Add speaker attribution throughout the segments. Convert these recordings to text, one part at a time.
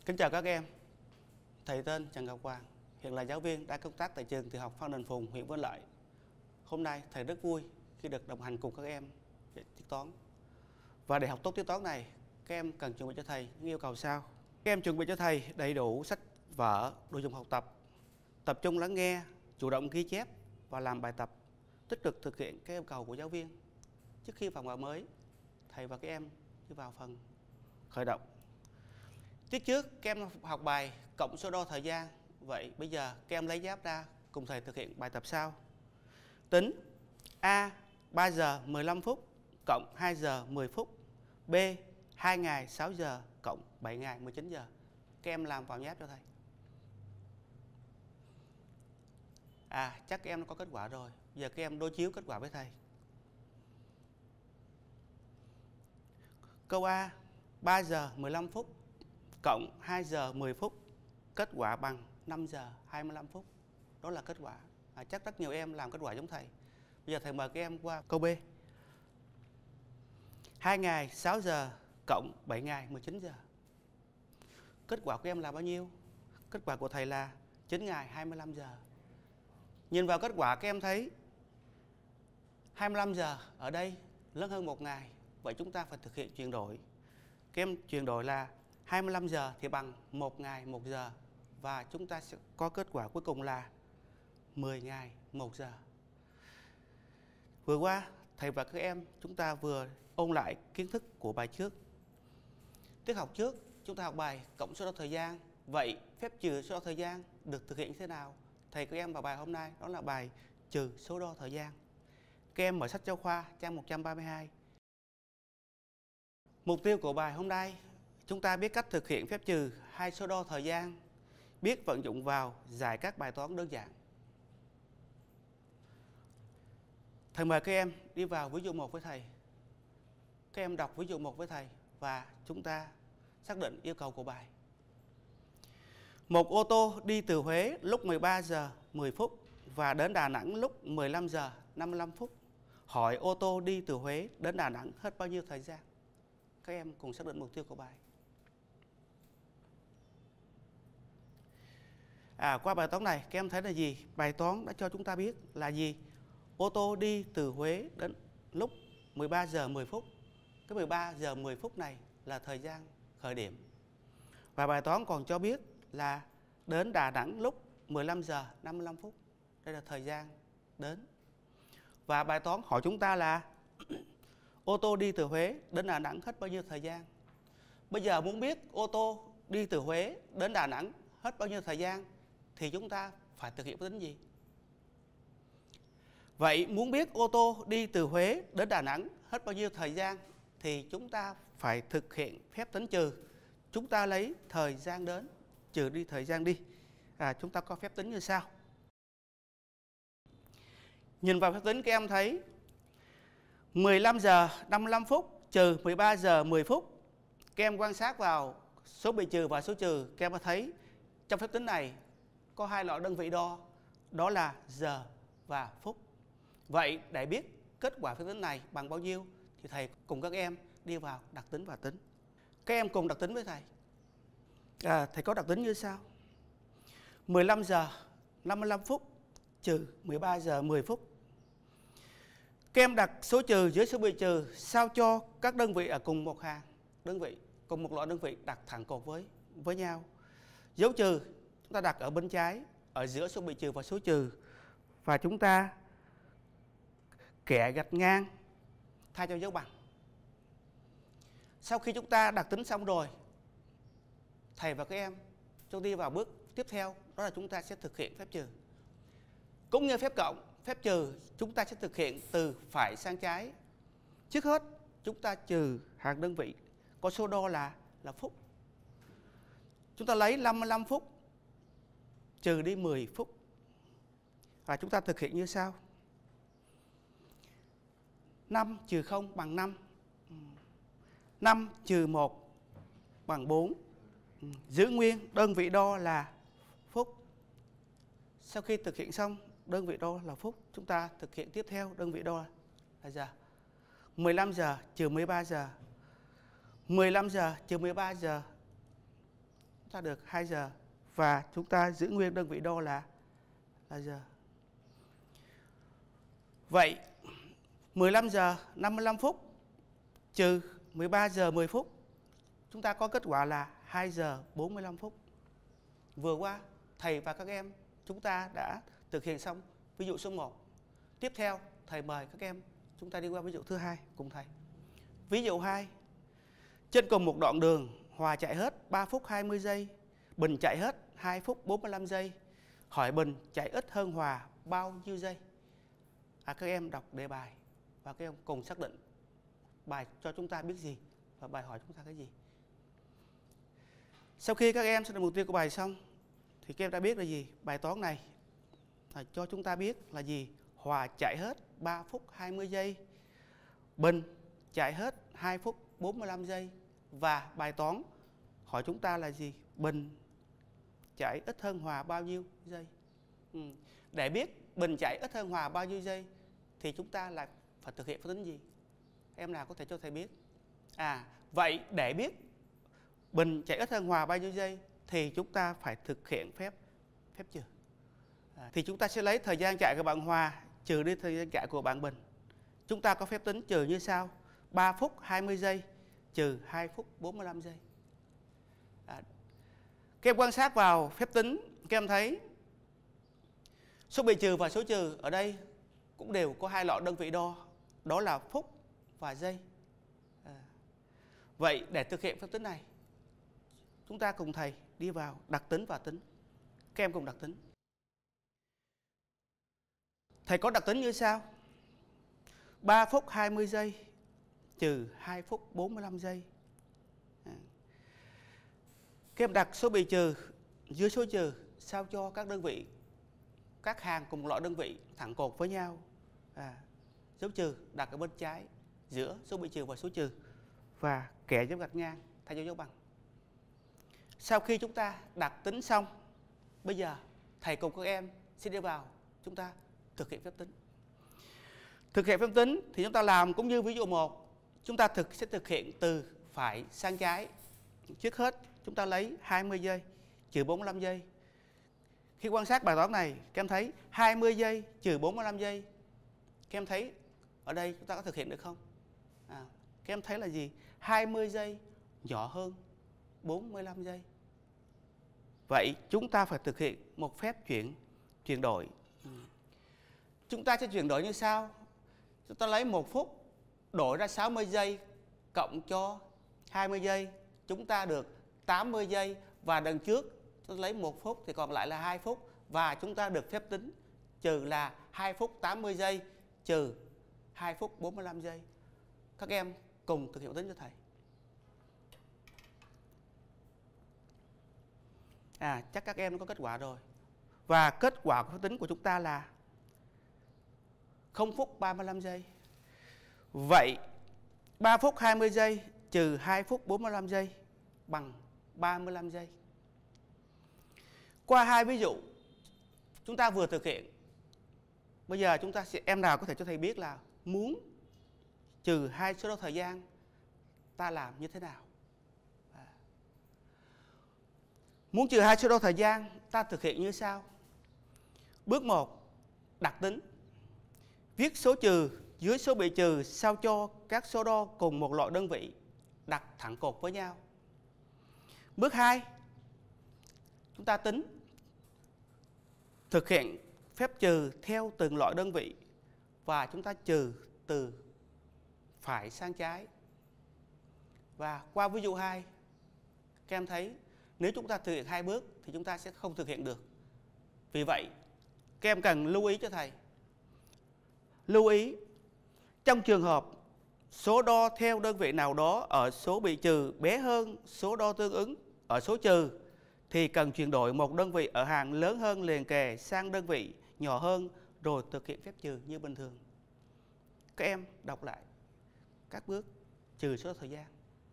Speaker 1: Kính chào các em. Thầy tên Trần Ngọc Hoàng, hiện là giáo viên đang công tác tại trường tiểu học Phan Đình Phùng, huyện Vân Lợi. Hôm nay thầy rất vui khi được đồng hành cùng các em về tiết toán. Và để học tốt tiết toán này, các em cần chuẩn bị cho thầy những yêu cầu sau. Các em chuẩn bị cho thầy đầy đủ sách vở, đồ dùng học tập, tập trung lắng nghe, chủ động ghi chép và làm bài tập, tích cực thực hiện các yêu cầu của giáo viên. Trước khi vào bài mới, thầy và các em đi vào phần khởi động. Tiết trước các em học bài cộng số đo thời gian. Vậy bây giờ các em lấy giáp ra cùng thầy thực hiện bài tập sau. Tính A 3 giờ 15 phút cộng 2 giờ 10 phút, B 2 ngày 6 giờ cộng 7 ngày 19 giờ. Các em làm vào nháp cho thầy. Chắc các em đã có kết quả rồi. Giờ các em đối chiếu kết quả với thầy. Câu A 3 giờ 15 phút cộng 2 giờ 10 phút, kết quả bằng 5 giờ 25 phút. Đó là kết quả. Chắc rất nhiều em làm kết quả giống thầy. Bây giờ thầy mời các em qua câu B. 2 ngày 6 giờ cộng 7 ngày 19 giờ. Kết quả của em là bao nhiêu? Kết quả của thầy là 9 ngày 25 giờ. Nhìn vào kết quả các em thấy 25 giờ ở đây lớn hơn 1 ngày. Vậy chúng ta phải thực hiện chuyển đổi. Các em chuyển đổi là 25 giờ thì bằng 1 ngày 1 giờ. Và chúng ta sẽ có kết quả cuối cùng là 10 ngày 1 giờ. Vừa qua, thầy và các em chúng ta vừa ôn lại kiến thức của bài trước. Tiết học trước, chúng ta học bài cộng số đo thời gian. Vậy phép trừ số đo thời gian được thực hiện như thế nào? Thầy các em vào bài hôm nay đó là bài trừ số đo thời gian. Các em mở sách giáo khoa trang 132. Mục tiêu của bài hôm nay, chúng ta biết cách thực hiện phép trừ hai số đo thời gian, biết vận dụng vào giải các bài toán đơn giản. Thầy mời các em đi vào ví dụ 1 với thầy. Các em đọc ví dụ 1 với thầy và chúng ta xác định yêu cầu của bài. Một ô tô đi từ Huế lúc 13 giờ 10 phút và đến Đà Nẵng lúc 15 giờ 55 phút. Hỏi ô tô đi từ Huế đến Đà Nẵng hết bao nhiêu thời gian? Các em cùng xác định mục tiêu của bài. Qua bài toán này các em thấy là gì? Bài toán đã cho chúng ta biết là gì? Ô tô đi từ Huế đến lúc 13 giờ 10 phút. Cái 13 giờ 10 phút này là thời gian khởi điểm. Và bài toán còn cho biết là đến Đà Nẵng lúc 15 giờ 55 phút. Đây là thời gian đến. Và bài toán hỏi chúng ta là ô tô đi từ Huế đến Đà Nẵng hết bao nhiêu thời gian? Bây giờ muốn biết ô tô đi từ Huế đến Đà Nẵng hết bao nhiêu thời gian thì chúng ta phải thực hiện phép tính gì? Vậy muốn biết ô tô đi từ Huế đến Đà Nẵng hết bao nhiêu thời gian thì chúng ta phải thực hiện phép tính trừ. Chúng ta lấy thời gian đến trừ đi thời gian đi. Chúng ta có phép tính như sau. Nhìn vào phép tính các em thấy 15 giờ 55 phút trừ 13 giờ 10 phút. Các em quan sát vào số bị trừ và số trừ, các em thấy trong phép tính này có hai loại đơn vị đo, đó là giờ và phút. Vậy để biết kết quả phép tính này bằng bao nhiêu thì thầy cùng các em đi vào đặc tính và tính. Các em cùng đặc tính với thầy. Thầy có đặc tính như sau. 15 giờ 55 phút trừ 13 giờ 10 phút. Các em đặt số trừ dưới số bị trừ sao cho các đơn vị ở cùng một hàng đơn vị, cùng một loại đơn vị đặt thẳng cột với nhau. Dấu trừ chúng ta đặt ở bên trái, ở giữa số bị trừ và số trừ, và chúng ta kẻ gạch ngang thay cho dấu bằng. Sau khi chúng ta đặt tính xong rồi, thầy và các em chúng đi vào bước tiếp theo, đó là chúng ta sẽ thực hiện phép trừ. Cũng như phép cộng, phép trừ chúng ta sẽ thực hiện từ phải sang trái. Trước hết chúng ta trừ hàng đơn vị có số đo là phút. Chúng ta lấy 55 phút trừ đi 10 phút. Và chúng ta thực hiện như sau. 5 trừ 0 bằng 5. 5 trừ 1 bằng 4. Giữ nguyên đơn vị đo là phút. Sau khi thực hiện xong đơn vị đo là phút, chúng ta thực hiện tiếp theo đơn vị đo là giờ. 15 giờ trừ 13 giờ. 15 giờ trừ 13 giờ chúng ta được 2 giờ. Và chúng ta giữ nguyên đơn vị đo là giờ. Vậy 15 giờ 55 phút trừ 13 giờ 10 phút, chúng ta có kết quả là 2 giờ 45 phút. Vừa qua, thầy và các em chúng ta đã thực hiện xong ví dụ số 1. Tiếp theo, thầy mời các em chúng ta đi qua ví dụ thứ 2 cùng thầy. Ví dụ 2. Trên cùng một đoạn đường, Hòa chạy hết 3 phút 20 giây, Bình chạy hết 2 phút 45 giây. Hỏi Bình chạy ít hơn Hòa bao nhiêu giây? Các em đọc đề bài và các em cùng xác định bài cho chúng ta biết gì và bài hỏi chúng ta cái gì. Sau khi các em xác định mục tiêu của bài xong thì các em đã biết là gì? Bài toán này cho chúng ta biết là gì? Hòa chạy hết 3 phút 20 giây, Bình chạy hết 2 phút 45 giây. Và bài toán hỏi chúng ta là gì? Bình chạy ít hơn Hòa bao nhiêu giây? Để biết Bình chạy ít hơn Hòa bao nhiêu giây thì chúng ta lại phải thực hiện phép tính gì? Em nào có thể cho thầy biết? Vậy để biết Bình chạy ít hơn Hòa bao nhiêu giây thì chúng ta phải thực hiện phép trừ. Thì chúng ta sẽ lấy thời gian chạy của bạn Hòa trừ đi thời gian chạy của bạn Bình. Chúng ta có phép tính trừ như sau: 3 phút 20 giây trừ 2 phút 45 giây. Các em quan sát vào phép tính, các em thấy số bị trừ và số trừ ở đây cũng đều có hai loại đơn vị đo, đó là phút và giây. Vậy để thực hiện phép tính này, chúng ta cùng thầy đi vào đặc tính và tính. Các em cùng đặc tính. Thầy có đặc tính như sau: 3 phút 20 giây trừ 2 phút 45 giây. Các em đặt số bị trừ dưới số trừ sao cho các đơn vị, các hàng cùng loại đơn vị thẳng cột với nhau. Dấu trừ đặt ở bên trái giữa số bị trừ và số trừ và kẻ dấu gạch ngang thay cho dấu bằng. Sau khi chúng ta đặt tính xong, bây giờ thầy cùng các em sẽ đi vào chúng ta thực hiện phép tính. Thực hiện phép tính thì chúng ta làm cũng như ví dụ 1. Chúng ta sẽ thực hiện từ phải sang trái. Trước hết chúng ta lấy 20 giây trừ 45 giây. Khi quan sát bài toán này, các em thấy 20 giây trừ 45 giây. Các em thấy ở đây chúng ta có thực hiện được không? Các em thấy là gì? 20 giây nhỏ hơn 45 giây. Vậy chúng ta phải thực hiện một phép chuyển đổi. Chúng ta sẽ chuyển đổi như sau. Chúng ta lấy 1 phút đổi ra 60 giây cộng cho 20 giây, chúng ta được 80 giây. Và đằng trước chúng ta lấy 1 phút thì còn lại là 2 phút. Và chúng ta được phép tính trừ là 2 phút 80 giây trừ 2 phút 45 giây. Các em cùng thực hiện tính cho thầy. Chắc các em đã có kết quả rồi. Và kết quả của phép tính của chúng ta là 0 phút 35 giây. Vậy 3 phút 20 giây trừ 2 phút 45 giây bằng 35 giây. Qua hai ví dụ chúng ta vừa thực hiện, bây giờ chúng ta sẽ, em nào có thể cho thầy biết là muốn trừ hai số đo thời gian ta làm như thế nào? Muốn trừ hai số đo thời gian ta thực hiện như sau. Bước 1, đặt tính. Viết số trừ dưới số bị trừ sao cho các số đo cùng một loại đơn vị đặt thẳng cột với nhau. Bước 2, chúng ta tính. Thực hiện phép trừ theo từng loại đơn vị và chúng ta trừ từ phải sang trái. Và qua ví dụ 2, các em thấy nếu chúng ta thực hiện 2 bước thì chúng ta sẽ không thực hiện được. Vì vậy, các em cần lưu ý cho thầy. Lưu ý, trong trường hợp số đo theo đơn vị nào đó ở số bị trừ bé hơn số đo tương ứng ở số trừ thì cần chuyển đổi một đơn vị ở hàng lớn hơn liền kề sang đơn vị nhỏ hơn rồi thực hiện phép trừ như bình thường. Các em đọc lại các bước trừ số đo thời gian.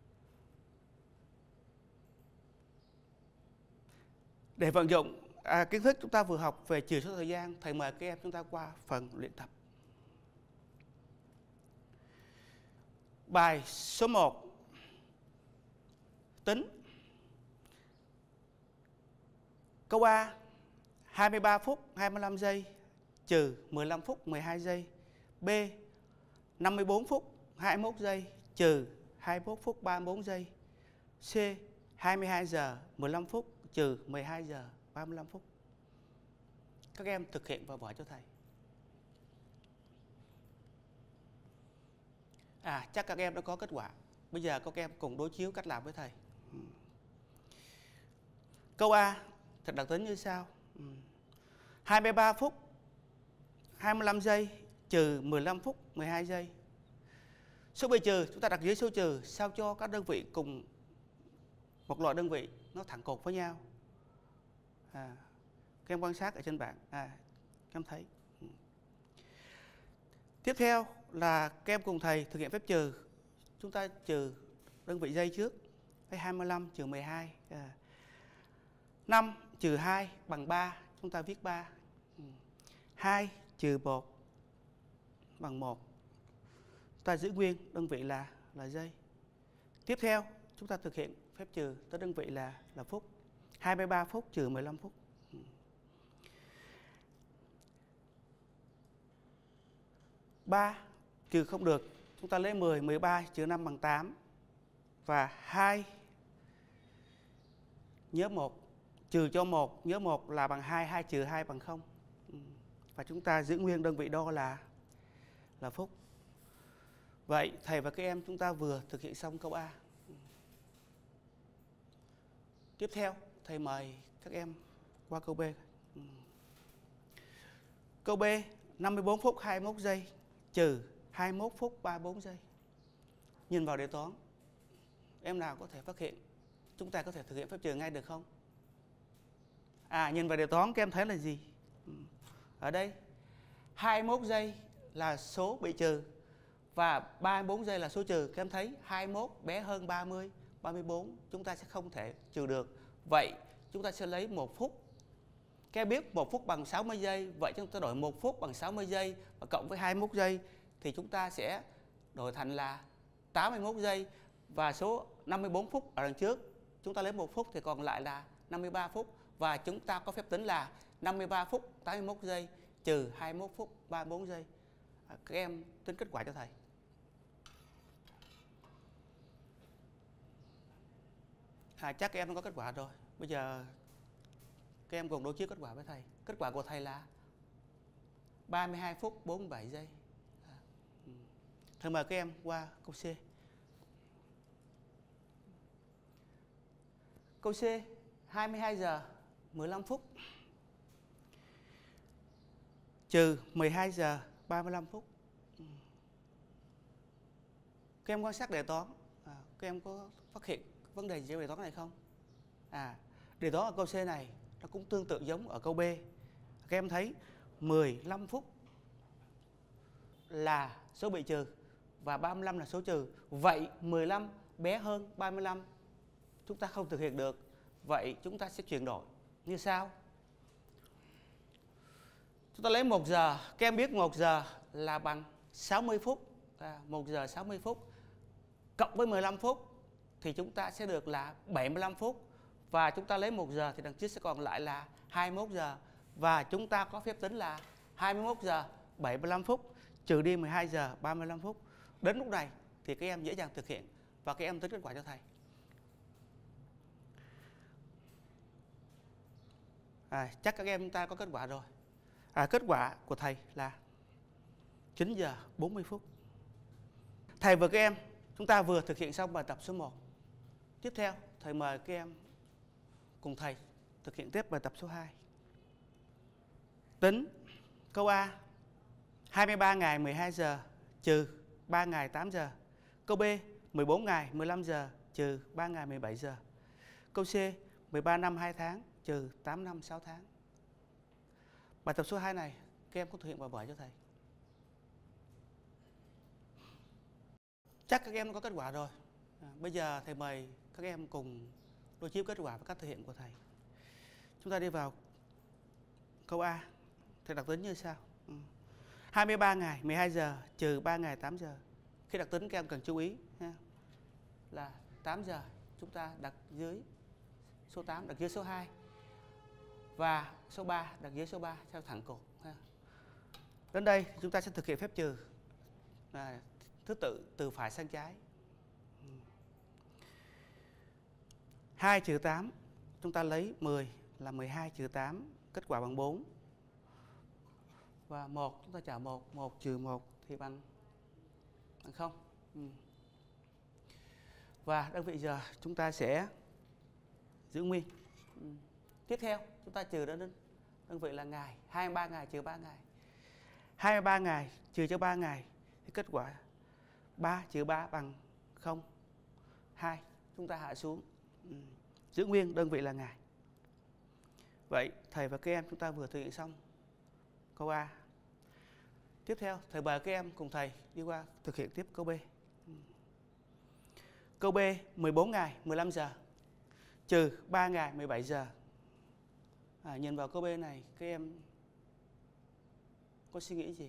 Speaker 1: Để vận dụng kiến thức chúng ta vừa học về trừ số thời gian, thầy mời các em chúng ta qua phần luyện tập. Bài số 1. Tính. Câu A 23 phút 25 giây trừ 15 phút 12 giây. B 54 phút 21 giây trừ 21 phút 34 giây. C 22 giờ 15 phút trừ 12 giờ 35 phút. Các em thực hiện và bỏ cho thầy. Chắc các em đã có kết quả. Bây giờ các em cùng đối chiếu cách làm với thầy. Câu A thật đặc tính như sau. 23 phút 25 giây trừ 15 phút 12 giây. Số bị trừ chúng ta đặt dưới số trừ sao cho các đơn vị cùng một loại đơn vị nó thẳng cột với nhau. Các em quan sát ở trên bảng. Các em thấy. Tiếp theo là các em cùng thầy thực hiện phép trừ. Chúng ta trừ đơn vị giây trước. 25 trừ 12. 5 trừ 2 bằng 3. Chúng ta viết 3. 2 trừ 1 bằng 1. Chúng ta giữ nguyên đơn vị là giây. Tiếp theo chúng ta thực hiện phép trừ tới đơn vị là phút. 23 phút trừ 15 phút. 3 trừ không được, chúng ta lấy 10, 13 trừ 5 bằng 8. Và 2 nhớ 1 trừ cho 1, nhớ 1 là bằng 2, 2 trừ 2 bằng 0. Và chúng ta giữ nguyên đơn vị đo là phút. Vậy thầy và các em chúng ta vừa thực hiện xong câu A. Tiếp theo thầy mời các em qua câu B. Câu B 54 phút 21 giây trừ 21 phút 34 giây. Nhìn vào đề toán, em nào có thể phát hiện chúng ta có thể thực hiện phép trừ ngay được không? Nhìn vào đề toán các em thấy là gì? Ở đây 21 giây là số bị trừ và 34 giây là số trừ. Các em thấy 21 bé hơn 30, 34 chúng ta sẽ không thể trừ được. Vậy chúng ta sẽ lấy 1 phút. Các em biết 1 phút bằng 60 giây. Vậy chúng ta đổi 1 phút bằng 60 giây và cộng với 21 giây thì chúng ta sẽ đổi thành là 81 giây. Và số 54 phút ở đằng trước chúng ta lấy 1 phút thì còn lại là 53 phút. Và chúng ta có phép tính là 53 phút 81 giây trừ 21 phút 34 giây. Các em tính kết quả cho thầy. Chắc các em đã có kết quả rồi. Bây giờ các em cùng đối chiếu kết quả với thầy. Kết quả của thầy là 32 phút 47 giây. Thầy mời các em qua câu C. Câu C 22 giờ 15 phút trừ 12 giờ 35 phút. Các em quan sát đề toán, các em có phát hiện vấn đề gì trong đề toán này không? Đề toán ở câu C này nó cũng tương tự giống ở câu B. Các em thấy 15 phút là số bị trừ và 35 là số trừ. Vậy 15 bé hơn 35 chúng ta không thực hiện được. Vậy chúng ta sẽ chuyển đổi như sau. Chúng ta lấy 1 giờ. Các em biết 1 giờ là bằng 60 phút. 1 giờ 60 phút cộng với 15 phút thì chúng ta sẽ được là 75 phút. Và chúng ta lấy 1 giờ thì đằng trước sẽ còn lại là 21 giờ. Và chúng ta có phép tính là 21 giờ 75 phút trừ đi 12 giờ 35 phút. Đến lúc này thì các em dễ dàng thực hiện và các em tính kết quả cho thầy. Chắc các em ta có kết quả rồi. Kết quả của thầy là 9 giờ 40 phút. Thầy và các em chúng ta vừa thực hiện xong bài tập số 1. Tiếp theo thầy mời các em cùng thầy thực hiện tiếp bài tập số 2. Tính câu A 23 ngày 12 giờ trừ 3 ngày 8 giờ. Câu B 14 ngày 15 giờ trừ 3 ngày 17 giờ. Câu C 13 năm 2 tháng trừ 8 năm 6 tháng. Bài tập số 2 này các em có thực hiện bài vở cho thầy. Chắc các em có kết quả rồi. Bây giờ thầy mời các em cùng đối chiếu kết quả và cách thực hiện của thầy. Chúng ta đi vào câu A. Thầy đặc tính như sau. 23 ngày 12 giờ trừ 3 ngày 8 giờ. Khi đặc tính các em cần chú ý là 8 giờ chúng ta đặt dưới số 8, đặt dưới số 2. và số 3 đặt dưới số 3 theo thẳng cột. Đến đây chúng ta sẽ thực hiện phép trừ thứ tự từ phải sang trái. 2 trừ 8, chúng ta lấy 10 là 12 trừ 8, kết quả bằng 4. Và 1 chúng ta trả 1, 1 trừ 1 thì bằng 0. Và đơn vị giờ chúng ta sẽ giữ nguyên. Tiếp theo chúng ta trừ đến đơn vị là ngày, 23 ngày trừ 3 ngày. 23 ngày trừ cho 3 ngày thì kết quả 3 trừ 3 bằng 0. 2 chúng ta hạ xuống, giữ nguyên đơn vị là ngày. Vậy thầy và các em chúng ta vừa thực hiện xong câu A. Tiếp theo thầy mời các em cùng thầy đi qua thực hiện tiếp câu B. Câu B 14 ngày 15 giờ trừ 3 ngày 17 giờ. Nhìn vào câu B này các em có suy nghĩ gì?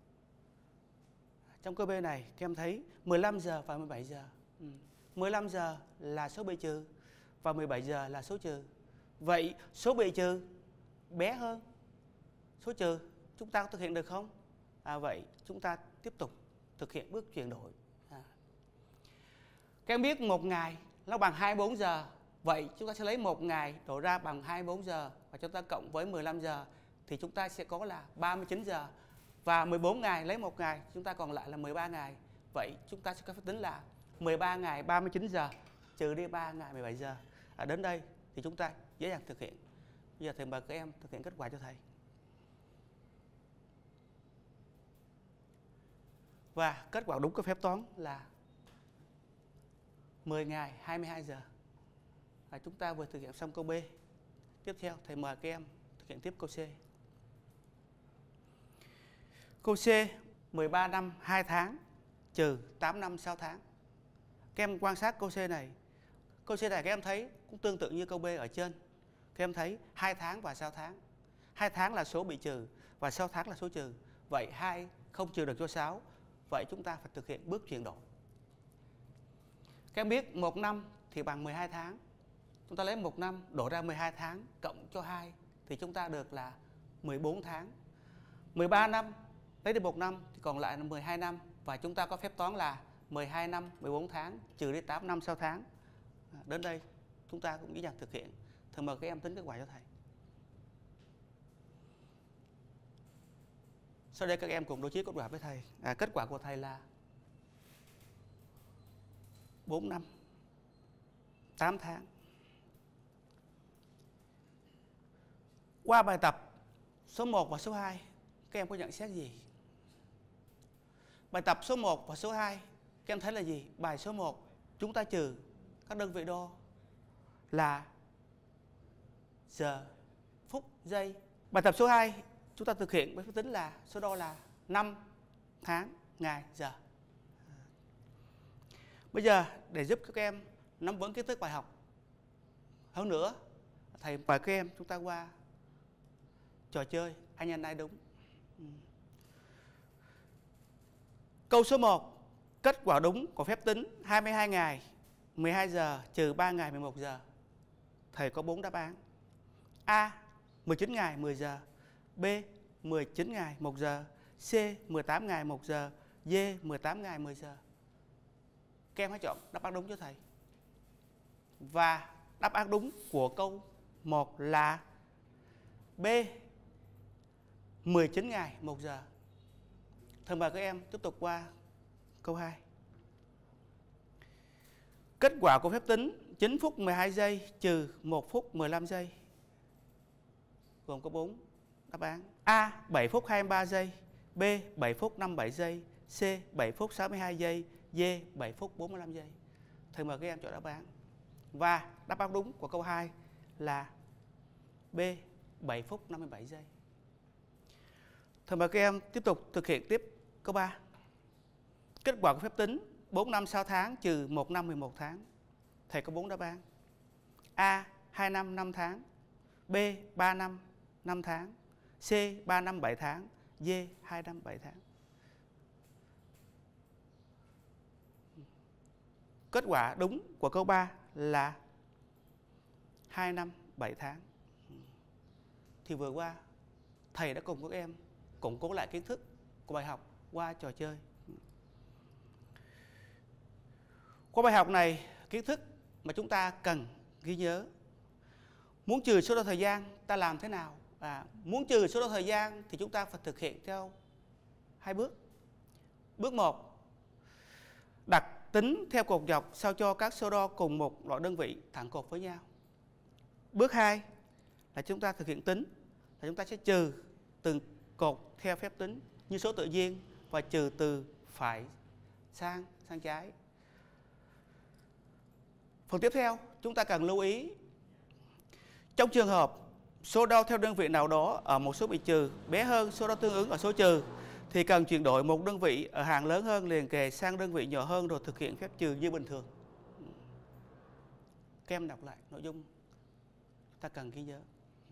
Speaker 1: Trong câu B này các em thấy 15 giờ và 17 giờ. 15 giờ là số bị trừ và 17 giờ là số trừ. Vậy số bị trừ bé hơn số trừ, chúng ta có thực hiện được không? Vậy chúng ta tiếp tục thực hiện bước chuyển đổi. Các em biết một ngày nó bằng 24 giờ. Vậy chúng ta sẽ lấy một ngày đổi ra bằng 24 giờ và chúng ta cộng với 15 giờ thì chúng ta sẽ có là 39 giờ. Và 14 ngày lấy một ngày, chúng ta còn lại là 13 ngày. Vậy chúng ta sẽ có phép tính là 13 ngày 39 giờ trừ đi 3 ngày 17 giờ. Đến đây thì chúng ta dễ dàng thực hiện. Bây giờ thầy mời các em thực hiện kết quả cho thầy. Và kết quả đúng của phép toán là 10 ngày 22 giờ. Chúng ta vừa thực hiện xong câu B. Tiếp theo thầy mời các em thực hiện tiếp câu C. Câu C 13 năm 2 tháng trừ 8 năm 6 tháng. Các em quan sát câu C này. Câu C này các em thấy cũng tương tự như câu B ở trên. Các em thấy 2 tháng và 6 tháng. 2 tháng là số bị trừ và 6 tháng là số trừ. Vậy 2 không trừ được cho 6. Vậy chúng ta phải thực hiện bước chuyển đổi. Các em biết 1 năm thì bằng 12 tháng. Chúng ta lấy 1 năm đổi ra 12 tháng cộng cho 2 thì chúng ta được là 14 tháng. 13 năm lấy được 1 năm thì còn lại là 12 năm. Và chúng ta có phép toán là 12 năm 14 tháng trừ đi 8 năm 6 tháng. Đến đây chúng ta cũng dễ dàng thực hiện. Thầy mời các em tính kết quả cho thầy. Sau đây các em cùng đối chiếu kết quả với thầy. Kết quả của thầy là 4 năm 8 tháng. Qua bài tập số 1 và số 2, các em có nhận xét gì? Bài tập số 1 và số 2, các em thấy là gì? Bài số 1, chúng ta trừ các đơn vị đo là giờ, phút, giây. Bài tập số 2, chúng ta thực hiện với phép tính là số đo là năm, tháng, ngày, giờ. Bây giờ để giúp các em nắm vững kiến thức bài học hơn nữa, thầy mời các em chúng ta qua trò chơi ai nhanh ai đúng. Câu số 1, kết quả đúng của phép tính 22 ngày 12 giờ trừ 3 ngày 11 giờ. Thầy có 4 đáp án. A. 19 ngày 10 giờ. B. 19 ngày 1 giờ. C. 18 ngày 1 giờ. D. 18 ngày 10 giờ. Các em hãy chọn đáp án đúng cho thầy. Và đáp án đúng của câu 1 là B. 19 ngày 1 giờ. Thầy mời các em tiếp tục qua câu 2. Kết quả của phép tính 9 phút 12 giây trừ 1 phút 15 giây gồm có 4 đáp án. A. 7 phút 23 giây. B. 7 phút 57 giây. C. 7 phút 62 giây. D. 7 phút 45 giây. Thầy mời các em chọn đáp án. Và đáp án đúng của câu 2 là B. 7 phút 57 giây. Thầy mời các em tiếp tục thực hiện tiếp câu 3. Kết quả của phép tính 4 năm 6 tháng trừ 1 năm 11 tháng. Thầy có 4 đáp án. A. 2 năm 5 tháng. B. 3 năm 5 tháng. C. 3 năm 7 tháng. D. 2 năm 7 tháng. Kết quả đúng của câu 3 là 2 năm 7 tháng. thì vừa qua thầy đã cùng các em củng cố lại kiến thức của bài học qua trò chơi. Qua bài học này, kiến thức mà chúng ta cần ghi nhớ. Muốn trừ số đo thời gian ta làm thế nào? Muốn trừ số đo thời gian thì chúng ta phải thực hiện theo 2 bước. Bước 1, đặt tính theo cột dọc sao cho các số đo cùng một loại đơn vị thẳng cột với nhau. Bước 2 là chúng ta thực hiện tính, là chúng ta sẽ trừ từng cột theo phép tính như số tự nhiên và trừ từ phải sang trái. Phần tiếp theo, chúng ta cần lưu ý trong trường hợp số đo theo đơn vị nào đó ở một số bị trừ bé hơn số đo tương ứng ở số trừ thì cần chuyển đổi một đơn vị ở hàng lớn hơn liền kề sang đơn vị nhỏ hơn rồi thực hiện phép trừ như bình thường. Các em đọc lại nội dung ta cần ghi nhớ.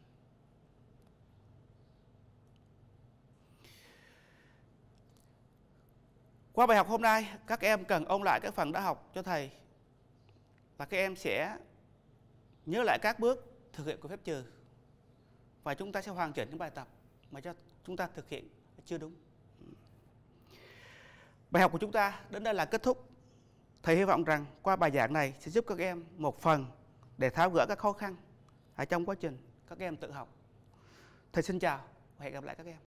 Speaker 1: Qua bài học hôm nay, các em cần ôn lại các phần đã học cho thầy và các em sẽ nhớ lại các bước thực hiện của phép trừ và chúng ta sẽ hoàn chỉnh những bài tập mà cho chúng ta thực hiện chưa đúng. Bài học của chúng ta đến đây là kết thúc. Thầy hy vọng rằng qua bài giảng này sẽ giúp các em một phần để tháo gỡ các khó khăn ở trong quá trình các em tự học. Thầy xin chào và hẹn gặp lại các em.